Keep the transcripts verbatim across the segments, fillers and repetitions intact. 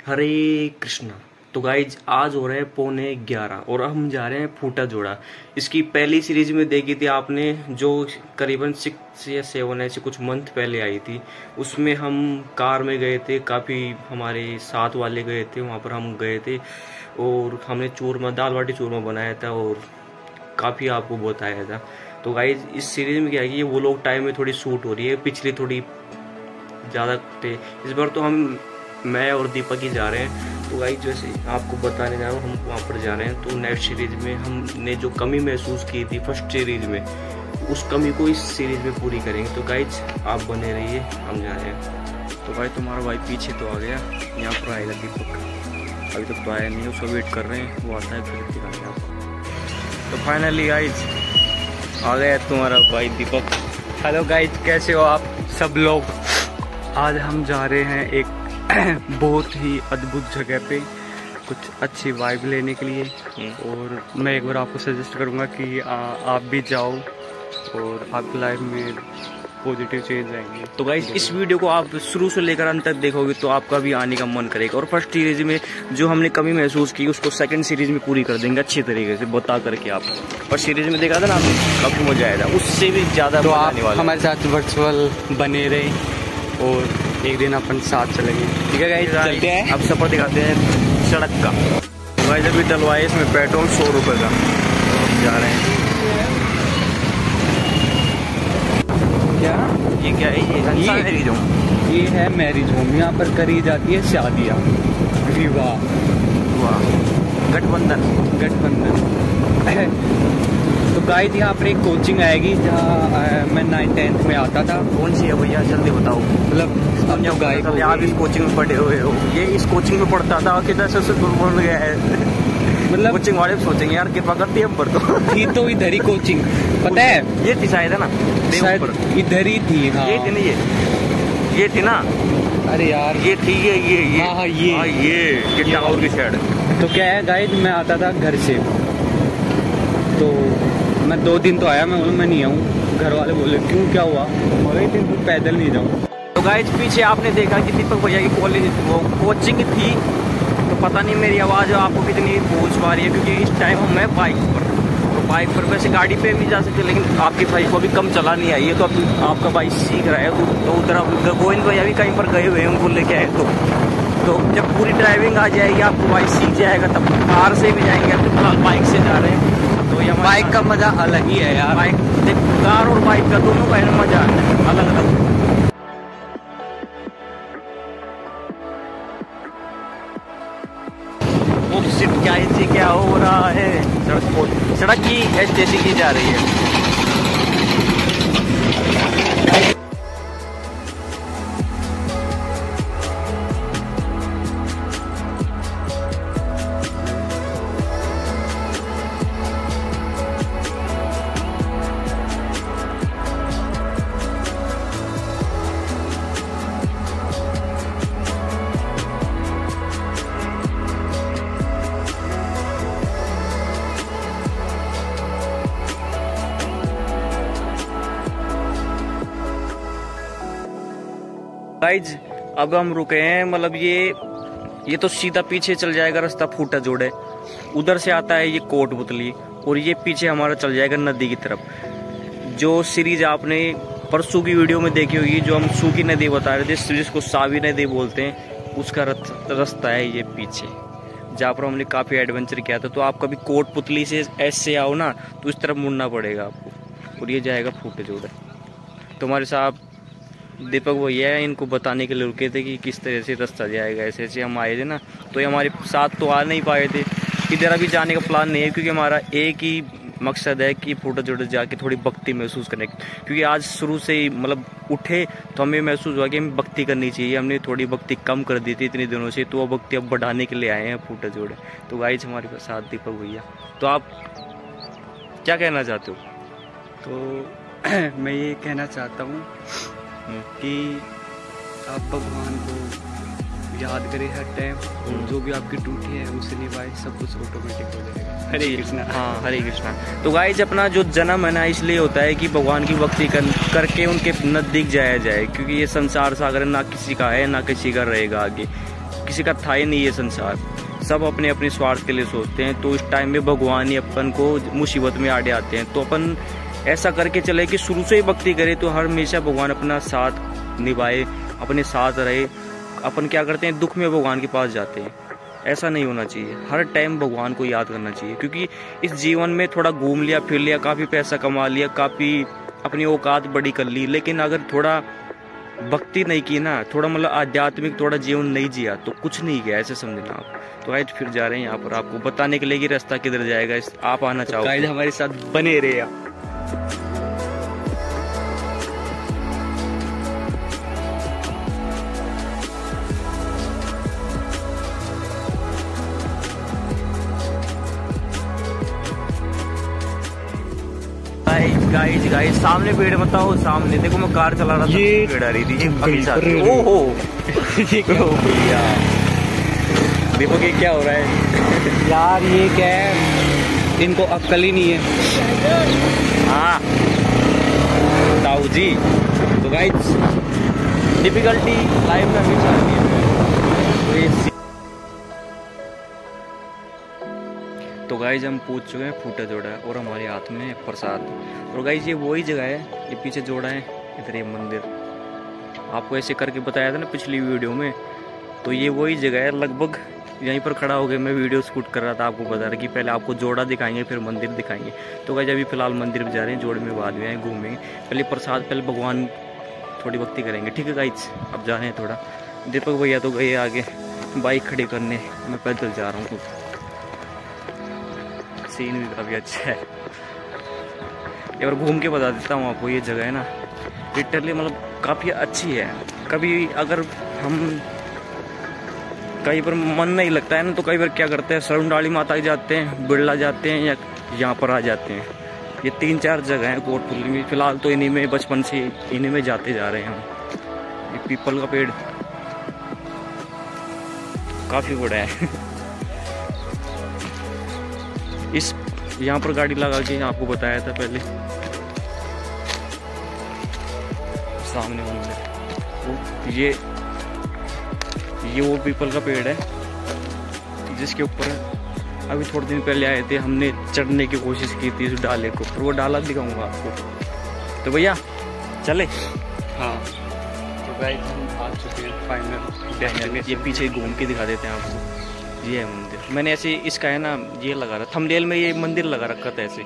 हरे कृष्णा। तो गाइज आज हो रहे हैं पौने ग्यारह और हम जा रहे हैं फूटा जोड़ा। इसकी पहली सीरीज में देखी थी आपने, जो करीबन सिक्स या सेवन ऐसे कुछ मंथ पहले आई थी। उसमें हम कार में गए थे, काफ़ी हमारे साथ वाले गए थे, वहाँ पर हम गए थे और हमने चूरमा, दाल बाटी चूरमा बनाया था और काफ़ी आपको बताया था। तो गाइज इस सीरीज में क्या है कि ये वो लोग टाइम में थोड़ी शूट हो रही है, पिछली थोड़ी ज़्यादा थे। इस बार तो हम मैं और दीपक ही जा रहे हैं। तो गाइज जैसे आपको बताने जा रहा हूँ, हम वहाँ पर जा रहे हैं। तो नेक्स्ट सीरीज में हमने जो कमी महसूस की थी फर्स्ट सीरीज में, उस कमी को इस सीरीज में पूरी करेंगे। तो गाइज आप बने रहिए, हम जा रहे हैं। तो भाई तुम्हारा भाई पीछे तो आ गया, यहाँ पर आएगा दीपक, अभी तक तो आया नहीं, उसको वेट कर रहे हैं, वो आता है फिर दिखाएंगे आपको। तो फाइनली गाइज आ गया तुम्हारा भाई दीपक। हेलो गाइज, कैसे हो आप सब लोग। आज हम जा रहे हैं एक बहुत ही अद्भुत जगह पे कुछ अच्छी वाइब लेने के लिए, और मैं एक बार आपको सजेस्ट करूंगा कि आ, आप भी जाओ और आपकी लाइफ में पॉजिटिव चेंज आएंगे। तो गाइस इस वीडियो को आप शुरू से लेकर अंत तक देखोगे तो आपका भी आने का मन करेगा, और फर्स्ट सीरीज में जो हमने कमी महसूस की उसको सेकंड सीरीज में पूरी कर देंगे अच्छी तरीके से बता करके। आप फर्स्ट सीरीज में देखा था ना आपने, काफी मजा आया था, उससे भी ज्यादा तो आप हमारे साथ वर्चुअल बने रहे और एक दिन अपन साथ चलेंगे। ठीक है गाइस, चलते हैं। अब सफर दिखाते हैं सड़क का। गाइस अभी डलवाए इसमें पेट्रोल सौ रुपए का, जा रहे हैं। क्या ये क्या है? ये ये मैरिज होम, ये है मैरिज होम। यहाँ पर करी जाती है शादियाँ, विवाह, वाह, गठबंधन गठबंधन। तो गाइस यहाँ पर एक कोचिंग आएगी जहाँ मैं नाइन टेंथ में आता था। कौन सी है भैया, जल्दी बताओ। मतलब अब जब गाइस आप इस कोचिंग में पढ़े हुए हो, ये इस कोचिंग में पढ़ता था, कितना सक्सेसफुल बन गया है। मतलब कोचिंग वाले सोचेंगे यार कृपा करती है पर तो थी तो इधर ही कोचिंग, पता है ये थी शायद, है ना, शायद इधर ही थी। हाँ ये थी ना, ये ये थी ना, अरे यार ये थी, ये ये ये हाँ हाँ ये हाँ, ये टावर की साइड। तो क्या है गाइस, मैं आता था घर से, तो मैं दो दिन तो आया, मैं बोला मैं नहीं आऊँ। घर वाले बोले क्यों, क्या हुआ? बोले दिन तू पैदल नहीं जाऊँ। तो गाइस पीछे आपने देखा कि दीपक भैया की कॉलेज वो कोचिंग थी, तो पता नहीं मेरी आवाज़ आपको कितनी पहुँच पा रही है, क्योंकि इस टाइम हम मैं बाइक पर, तो बाइक पर वैसे गाड़ी पे भी जा सकते, लेकिन आपकी भाई को भी कम चलानी आई है, तो अब आपका भाई सीख रहा है। तो उधर गोविंद भैया भी कहीं पर गए हुए हैं, उनको लेके आए। तो तो जब पूरी ड्राइविंग आ जाएगी आपको, भाई सीख जाएगा, तब कार से भी जाएंगे। अब तो फिलहाल बाइक से जा रहे हैं, तो ये बाइक का मजा अलग ही है यार। बाइक कार और बाइक का दोनों का मजा आता है अलग अलग। क्या ही क्या हो रहा है, सड़क सड़क की जैसी की जा रही है। गाइज अब हम रुके हैं, मतलब ये ये तो सीधा पीछे चल जाएगा रास्ता फूटा जोड़े, उधर से आता है ये कोट बुतली, और ये पीछे हमारा चल जाएगा नदी की तरफ। जो सीरीज आपने परसों की वीडियो में देखी होगी, जो हम सूखी नदी बता रहे थे, जिसको सावी नदी बोलते हैं, उसका रास्ता है ये पीछे, जहाँ पर हमने काफ़ी एडवेंचर किया था। तो आप कभी कोट पुतली से ऐसे आओ ना, तो इस तरफ मुड़ना पड़ेगा आपको, और ये जाएगा फूटे जोड़े। तुम्हारे साथ दीपक भैया है, इनको बताने के लिए रुके थे कि किस तरह से रास्ता जाएगा। ऐसे ऐसे हम आए थे ना, तो ये हमारे साथ तो आ नहीं पाए थे। इधर अभी जाने का प्लान नहीं है, क्योंकि हमारा एक ही मकसद है कि फूटा जोड़े जाके थोड़ी भक्ति महसूस करने, क्योंकि आज शुरू से ही मतलब उठे तो हमें महसूस हुआ कि हमें भक्ति करनी चाहिए। हमने थोड़ी भक्ति कम कर दी थी इतने दिनों से, तो वो भक्ति अब बढ़ाने के लिए आए हैं फूटा जोड़े। तो गाइस हमारे साथ दीपक भैया, तो आप क्या कहना चाहते हो? तो मैं ये कहना चाहता हूँ कि आप भगवान को याद करें हर टाइम, और जो भी आपकी ड्यूटी है उसे निभाए, सब कुछ ऑटोमेटिक हो जाएगा। हरे कृष्णा। हाँ हरे कृष्णा। तो गाइस अपना जो जन्म है ना, इसलिए होता है कि भगवान की भक्ति कर, करके उनके नजदीक जाया जाए, क्योंकि ये संसार सागर ना किसी का है ना किसी का रहेगा आगे। किसी का था ही नहीं ये संसार, सब अपने अपने स्वार्थ के लिए सोचते हैं। तो इस टाइम में भगवान ही अपन को मुसीबत में आड़े आते हैं। तो अपन ऐसा करके चले कि शुरू से ही भक्ति करे तो हर हमेशा भगवान अपना साथ निभाए, अपने साथ रहे। अपन क्या करते हैं, दुख में भगवान के पास जाते हैं। ऐसा नहीं होना चाहिए, हर टाइम भगवान को याद करना चाहिए। क्योंकि इस जीवन में थोड़ा घूम लिया फिर लिया, काफ़ी पैसा कमा लिया, काफ़ी अपनी औकात बड़ी कर ली, लेकिन अगर थोड़ा भक्ति नहीं की ना, थोड़ा मतलब आध्यात्मिक थोड़ा जीवन नहीं जिया तो कुछ नहीं गया, ऐसे समझना आप। तो आज फिर जा रहे हैं यहाँ पर आपको बताने के लिए कि रास्ता किधर जाएगा। इस आप आना चाहो गाइस हमारे साथ बने रहे आप। गाइस गाइस सामने पेड़ बताओ, सामने देखो, मैं कार चला रहा था, ये पेड़ आ रही थी। ओहो ये क्या हो गया देखो कि क्या हो रहा है यार, ये क्या है, इनको अक्ल ही नहीं है। हाँ ताऊ जी। तो गाइस डिफिकल्टी लाइफ में हमेशा आती है। तो गाइज हम पूछ चुके हैं फूटा जोड़ा है और हमारे हाथ में है प्रसाद। और गाइज ये वही जगह है, ये पीछे जोड़ा है, इधर ये मंदिर आपको ऐसे करके बताया था ना पिछली वीडियो में। तो ये वही जगह है, लगभग यहीं पर खड़ा हो गया मैं वीडियो शूट कर रहा था, आपको बता रहा कि पहले आपको जोड़ा दिखाएंगे फिर मंदिर दिखाएंगे। तो गाइज अभी फिलहाल मंदिर में जा रहे हैं, जोड़े में बाद में आए घूमेंगे, पहले प्रसाद, पहले भगवान थोड़ी भक्ति करेंगे। ठीक है गाइज, अब जा रहे हैं थोड़ा। दीपक भैया तो गए आगे बाइक खड़ी करने, मैं पैदल जा रहा हूँ। सीन भी काफ़ी अच्छा है। एक बार घूम के बता देता हूँ आपको, ये जगह है ना लिटरली मतलब काफ़ी अच्छी है। कभी अगर हम कहीं पर मन नहीं लगता है ना, तो कई बार क्या करते हैं, सरउंडाली माता जाते हैं, बिरला जाते हैं, या यहाँ पर आ जाते हैं। ये तीन चार जगह हैं कोटपुतली में, फिलहाल तो इन्हीं में बचपन से इन्हीं में जाते जा रहे हैं हम। ये पीपल का पेड़ काफ़ी बड़ा है। इस यहाँ पर गाड़ी लगा के आपको बताया था पहले, सामने मंदिर, ये ये वो पीपल का पेड़ है जिसके ऊपर अभी थोड़े दिन पहले आए थे, हमने चढ़ने की कोशिश की थी उस डाले को, और वो डाला दिखाऊंगा आपको। तो भैया चले। हाँ तो गाइस हम आ चुके हैं फाइनल। ये पीछे घूम के दिखा देते हैं आपको, ये है मंदिर। मैंने ऐसे इसका है ना ये लगा रहा, थंबनेल में ये मंदिर लगा रखा था ऐसे।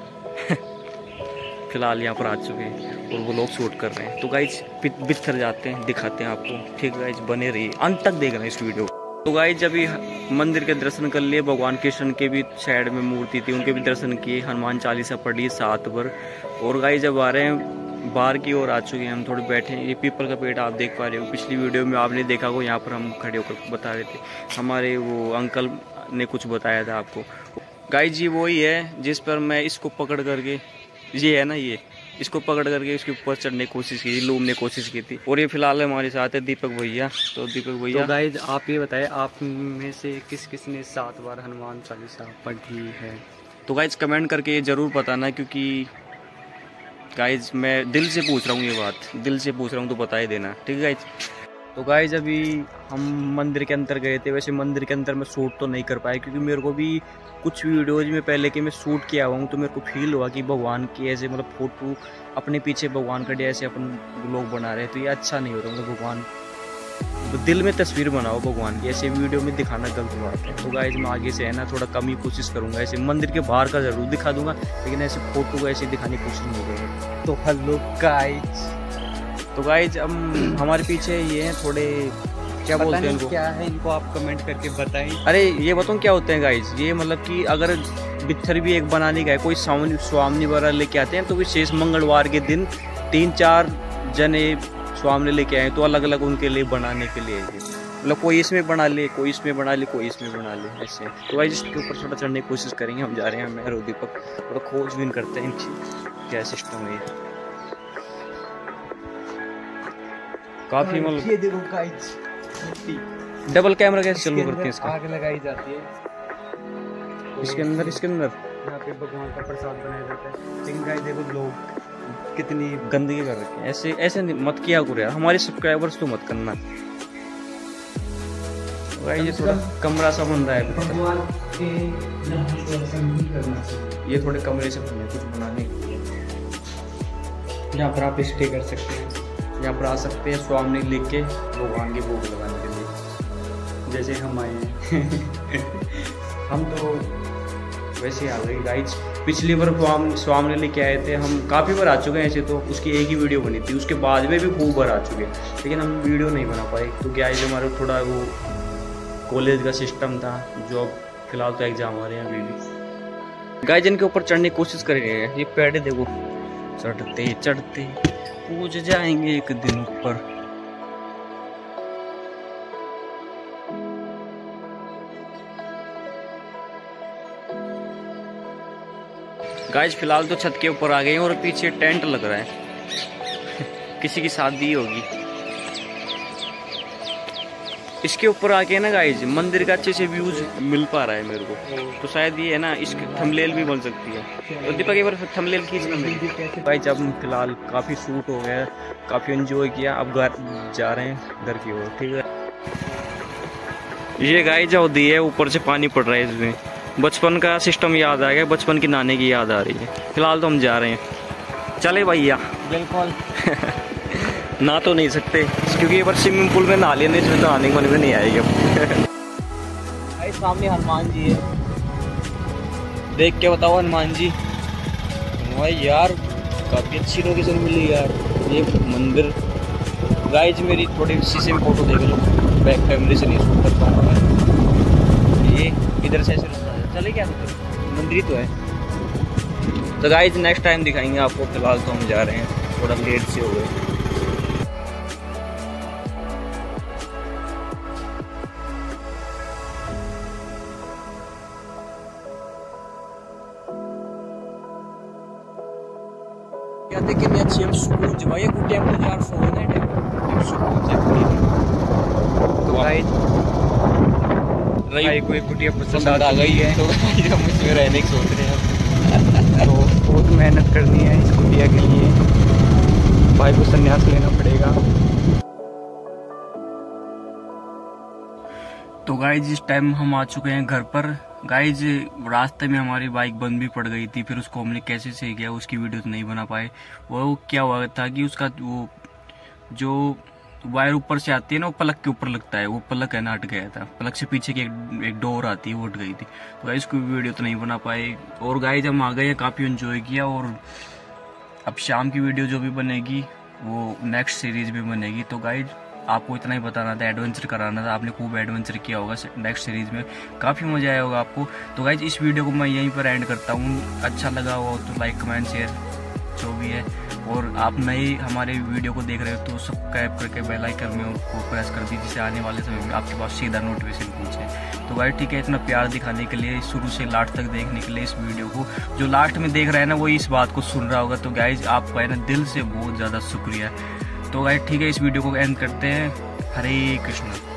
फिलहाल यहाँ पर आ चुके हैं और वो लोग शूट कर रहे हैं। तो गाइज बिस्तर जाते हैं, दिखाते हैं आपको। ठीक गाइज, बने रहिए, अंत तक देख रहे हैं इस वीडियो। तो गाइज अभी मंदिर के दर्शन कर लिए, भगवान कृष्ण के भी साइड में मूर्ति थी, उनके भी दर्शन किए, हनुमान चालीसा पढ़ी सात बार। और गाइज अब आ रहे हैं बाहर की ओर, आ चुके हैं हम, थोड़े बैठे हैं। ये पीपल का पेड़ आप देख पा रहे हो, पिछली वीडियो में आपने देखा हो, यहाँ पर हम खड़े होकर बता रहे थे, हमारे वो अंकल ने कुछ बताया था आपको। गाइज जी वही है जिस पर मैं इसको पकड़ करके, ये है ना, ये इसको पकड़ करके इसके ऊपर चढ़ने की कोशिश की, लूमने की कोशिश की थी। और ये फिलहाल हमारे साथ है दीपक भैया। तो दीपक भैया तो गाइज आप ये बताएं, आप में से किस किस ने सात बार हनुमान चालीसा पढ़ी है? तो गाइज कमेंट करके ये जरूर बताना, क्योंकि गाइज मैं दिल से पूछ रहा हूँ, ये बात दिल से पूछ रहा हूँ, तो बता ही देना। ठीक है गाइज। तो गाइज अभी हम मंदिर के अंदर गए थे। वैसे मंदिर के अंदर मैं शूट तो नहीं कर पाया, क्योंकि मेरे को भी कुछ वीडियोज में पहले के मैं शूट किया हुआ हूँ, तो मेरे को फील हुआ कि भगवान की ऐसे मतलब फोटो अपने पीछे भगवान का ऐसे अपन लोग बना रहे हैं, तो ये अच्छा नहीं होता। मतलब भगवान तो दिल में तस्वीर बनाओ भगवान की, ऐसे वीडियो में दिखाना गलत बात है। तो गाइज मैं आगे से है ना थोड़ा कम ही कोशिश करूँगा, ऐसे मंदिर के बाहर का ज़रूर दिखा दूंगा, लेकिन ऐसे फोटो को ऐसे दिखाने की कोशिश नहीं करूँगा। तो हेलो गाइज, तो गाइज हम हमारे पीछे ये हैं थोड़े, क्या बोलते हैं इनको, क्या है इनको आप कमेंट करके बताएं। अरे ये बताऊँ क्या होते हैं गाइज, ये मतलब कि अगर बित्थर भी एक बनाने गए, कोई स्वामी स्वामी वगैरह लेके आते हैं, तो विशेष मंगलवार के दिन तीन चार जने स्वामी लेके आए, तो अलग अलग उनके लिए बनाने के लिए, मतलब कोई इसमें बना ले, कोई इसमें बना ले, कोई इसमें बना ले, ऐसे। तो गाइज इसके ऊपर थोड़ा चढ़ने की कोशिश करेंगे, हम जा रहे हैं, मैं और दीपक थोड़ा खोजबीन करते हैं इनकी क्या सिस्टम है। काफी मतलब ये देखो गाइज, डबल कैमरा कैसे चालू करते हैं इसका, आग लगाई जाती है इसके अंदर, इसके अंदर यहाँ पे भगवान का प्रसाद बनाया जाता है। लेकिन गाइस देखो लोग कितनी गंदगी कर रखी है, ऐसे ऐसे मत किया करो यार, हमारे सब्सक्राइबर्स तो मत करना। भाई ये थोड़ा कमरा सा बन रहा है, भगवान के दर्शन नहीं करना चाहिए। ये थोड़े कमरे से बने कुछ बनाने के लिए। यहाँ पर आप स्टे कर सकते हैं, यहाँ पर आ सकते हैं स्वामी लिख के भगवान के भोग लगाने के लिए, जैसे हम आए हैं। हम तो वैसे आ गए गाइज। पिछली बार स्वाम स्वामी लेके आए थे हम, काफ़ी बार आ चुके हैं ऐसे तो, उसकी एक ही वीडियो बनी थी, उसके बाद में भी खूब बार आ चुके हैं, लेकिन हम वीडियो नहीं बना पाए क्योंकि आज हमारा थोड़ा वो कॉलेज का सिस्टम था, जो फिलहाल तो एग्जाम आ रहे हैं अभी भी। गाइज इनके ऊपर चढ़ने की कोशिश कर रहे हैं, ये पेड़ देखो चढ़ते चढ़ते पूज जाएंगे एक दिन ऊपर। गाइज फिलहाल तो छत के ऊपर आ गए हैं और पीछे टेंट लग रहा है किसी की शादी होगी। इसके ऊपर आके ना गाइज मंदिर का अच्छे से व्यूज मिल पा रहा है मेरे को, तो शायद ये है ना इसकी थंबनेल भी बन सकती है। तो दीपक एक बार थंबनेल खींचना मेरी। गाइज अब फिलहाल काफ़ी शूट हो गया, काफ़ी एंजॉय किया, अब घर जा रहे हैं घर की ओर। ठीक है, ये गाइज होती है ऊपर से पानी पड़ रहा है, इसमें बचपन का सिस्टम याद आ गया, बचपन की नहाने की याद आ रही है। फिलहाल तो हम जा रहे हैं, चले भैया। बिल्कुल। ना तो नहीं सकते क्योंकि एक बार स्विमिंग पूल में नहा लेने, इसमें तो नहाने के मन में नहीं आएगी अब। भाई सामने हनुमान जी है, देख के बताओ हनुमान जी। भाई यार काफ़ी अच्छी लोकेशन मिली यार, ये मंदिर। गाइज मेरी थोड़ी शीशे में फोटो देख लो, बैक कैमरे से नहीं शूट कर पाऊंगा। ये इधर से ऐसे रास्ता है, चले क्या तो मंदिर तो है। तो गाइज नेक्स्ट टाइम दिखाएंगे आपको, फिलहाल तो हम जा रहे हैं, थोड़ा लेट से हो गए। कहते कितनी अच्छी हम सुकून से भाई कुटिया में यार सोने टाइम सुकून से पूरी। तो गाइस भाई कोई कुटिया पसंद आ गई है तो हम इसमें रहने की सोच रहे हैं। तो बहुत मेहनत करनी है इस कुटिया के लिए, भाई को संन्यास लेना पड़ेगा। तो गाइज इस टाइम हम आ चुके हैं घर पर। गाइज रास्ते में हमारी बाइक बंद भी पड़ गई थी, फिर उसको हमने कैसे सही किया उसकी वीडियो तो नहीं बना पाए। वो क्या हुआ था कि उसका वो जो वायर ऊपर से आती है ना, वो पलक के ऊपर लगता है, वो पलक है ना हट गया था, पलक से पीछे की एक, एक डोर आती है वो हट गई थी, तो गाइज कोई वीडियो तो नहीं बना पाए। और गाइज हम आ गए, काफ़ी एंजॉय किया, और अब शाम की वीडियो जो भी बनेगी वो नेक्स्ट सीरीज में बनेगी। तो गाइज आपको इतना ही बताना था, एडवेंचर कराना था, आपने खूब एडवेंचर किया होगा नेक्स्ट सीरीज में, काफ़ी मजा आया होगा आपको। तो गाइज इस वीडियो को मैं यहीं पर एंड करता हूँ, अच्छा लगा हो तो लाइक कमेंट शेयर जो भी है, और आप नए हमारे वीडियो को देख रहे हो तो सब्सक्राइब करके बेल आइकन में को प्रेस कर दीजिए, जिससे आने वाले समय में आपके पास सीधा नोटिफिकेशन पहुंचे। तो गाइज ठीक है, इतना प्यार दिखाने के लिए, शुरू से लास्ट तक देखने के लिए इस वीडियो को, जो लास्ट में देख रहा है ना वो इस बात को सुन रहा होगा, तो गाइज आपका है ना दिल से बहुत ज़्यादा शुक्रिया। तो गाइज ठीक है, इस वीडियो को एंड करते हैं। हरे कृष्ण।